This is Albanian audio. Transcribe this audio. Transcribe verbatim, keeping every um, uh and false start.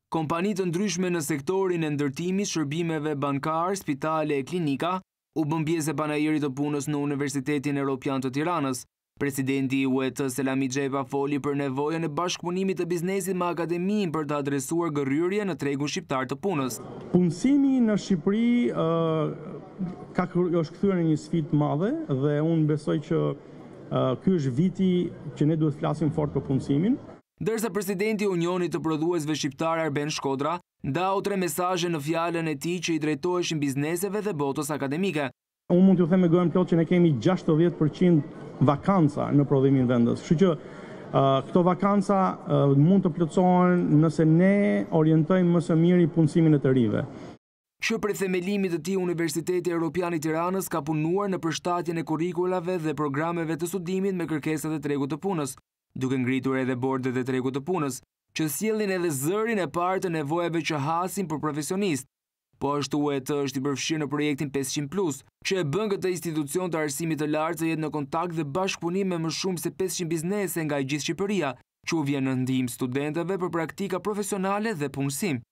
Kompani të ndryshme në sektorin e ndërtimit, shërbimeve bankar, spitale e klinika u bën pjesë e panajirit të punës në Universitetin Evropian të Tiranës. Presidenti i U E T Selami Xhepa foli për nevojën e bashkëpunimit të biznesit me akademinë për të adresuar gërryrje në tregun shqiptar të punës. Punësimi në Shqipëri uh, ka është kthyer në një sfidë të madhe dhe unë besoj që uh, ky është viti që ne duhet flasim fort për punësimin. Ndërsa presidenti i Unionit të Prodhuesve Shqiptar Arben Shkodra ndau tre mesazhe në fjalën e tij që i drejtoheshin bizneseve dhe botës akademike. Unë mund t'ju them me gojën plot që ne kemi gjashtëdhjetë përqind vakanca në prodhimin vendas. Kështu që uh, këto vakanca uh, mund të plotësohen nëse ne orientojmë më së miri punësimin e të rive. Që për themelimit të tij Universiteti Evropian i Tiranës ka punuar në përshtatjen e kurrikulave dhe programeve të studimit me kërkesat e tregut të punës, duke ngritur edhe bordet e tregut të punës, që sjellin edhe zërin e parë të nevojave që hasin për profesionist. Po ashtu U E T është i përfshirë në projektin pesëqind plus, që e bën këtë institucion të arsimit të lartë të jetë në kontakt dhe bashkëpunim me më shumë se pesëqind biznese nga gjithë Shqipëria, që u vjen në ndihmë studentëve për praktika profesionale dhe punësim.